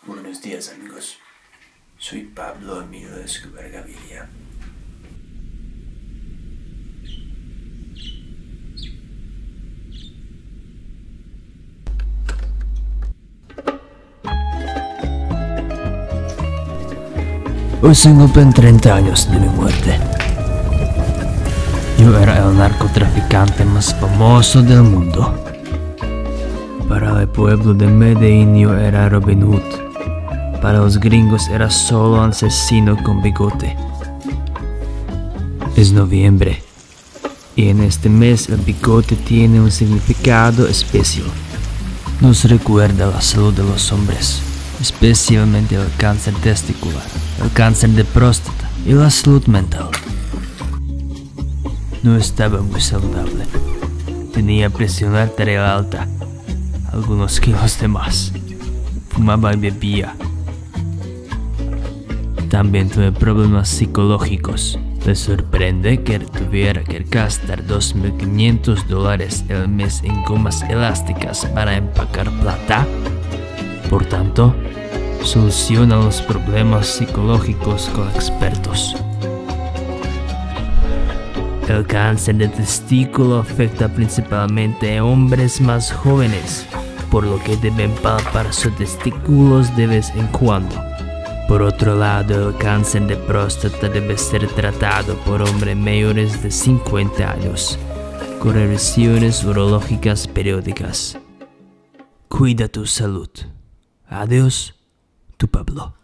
Buenos días, amigos. Soy Pablo Emilio Escobar Gaviria. Hoy se cumplen 30 años de mi muerte. Yo era el narcotraficante más famoso del mundo. Para el pueblo de Medellín yo era Robin Hood. Para los gringos era solo un asesino con bigote. Es noviembre, y en este mes el bigote tiene un significado especial. Nos recuerda la salud de los hombres, especialmente el cáncer testicular, el cáncer de próstata y la salud mental. No estaba muy saludable. Tenía presión arterial alta, algunos kilos de más. Fumaba y bebía. También tuve problemas psicológicos. ¿Le sorprende que tuviera que gastar $2.500 al mes en gomas elásticas para empacar plata? Por tanto, soluciona los problemas psicológicos con expertos. El cáncer de testículo afecta principalmente a hombres más jóvenes, por lo que deben palpar sus testículos de vez en cuando. Por otro lado, el cáncer de próstata debe ser tratado por hombres mayores de 50 años, con revisiones urológicas periódicas. Cuida tu salud. Adiós, tu Pablo.